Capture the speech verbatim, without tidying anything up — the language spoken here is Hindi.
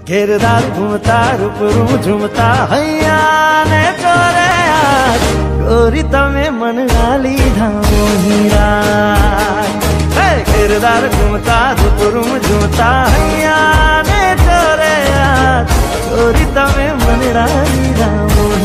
घेरदार घूमता रूप रूम झूमता हैया ने चोरे आज गोरी तमे मन लाली धामो हीरा। घेरदार घूमता रूप रूम झूमता हैया ने चोरे आज गोरी तमे मन लाली धामो